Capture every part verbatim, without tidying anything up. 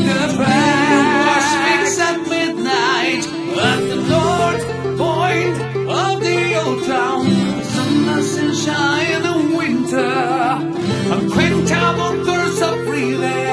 the pact. Speaks at midnight at the north point of the old town. Sunless sunshine in winter, unquenchable thirst of freedom.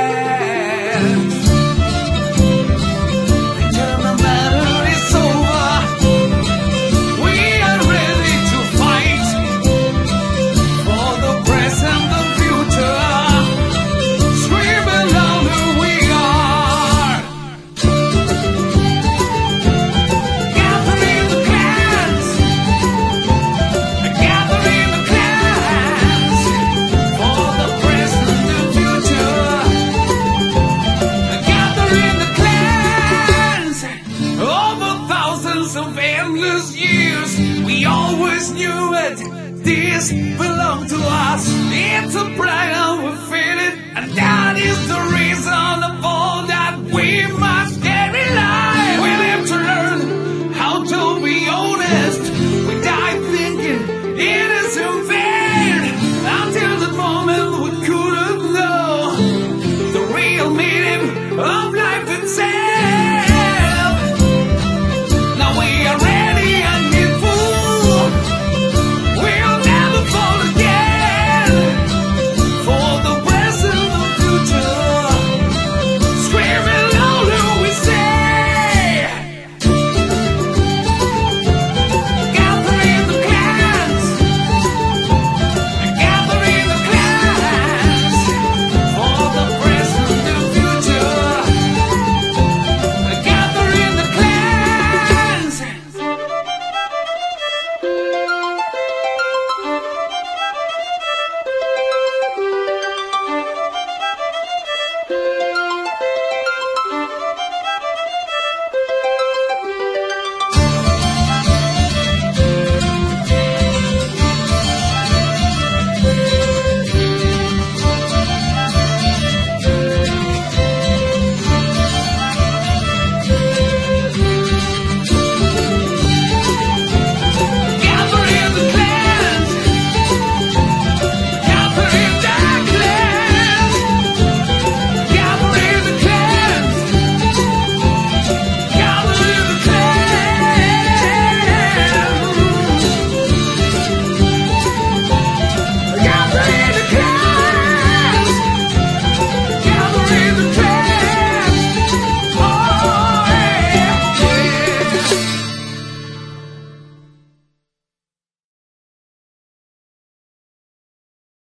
Of endless years, we always knew it. This belonged to us. It's a pride and we feel it, and that is the reason of all.